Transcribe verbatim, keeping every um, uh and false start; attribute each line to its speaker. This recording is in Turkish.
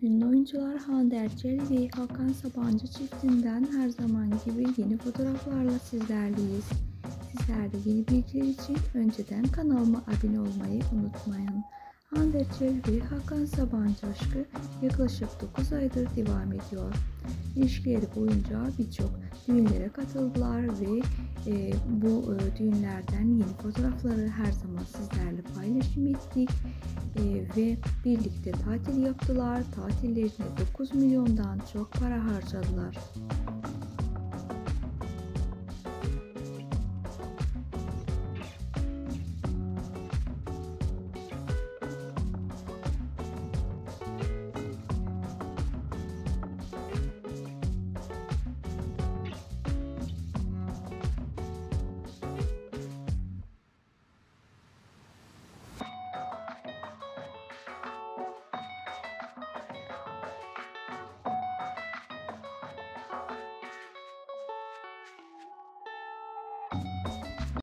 Speaker 1: Ünlü oyuncular Hande Erçel ve Hakan Sabancı çiftinden her zaman gibi yeni fotoğraflarla sizlerleyiz. Sizler de yeni bilgiler için önceden kanalıma abone olmayı unutmayın. Hande Erçel ve Hakan Sabancı aşkı yaklaşık dokuz aydır devam ediyor. İlişkileri boyunca birçok düğünlere katıldılar ve e, bu e, düğünlerden yeni fotoğrafları her zaman sizlerle paylaşım ettik. E, ve birlikte tatil yaptılar. Tatillerine dokuz milyondan çok para harcadılar.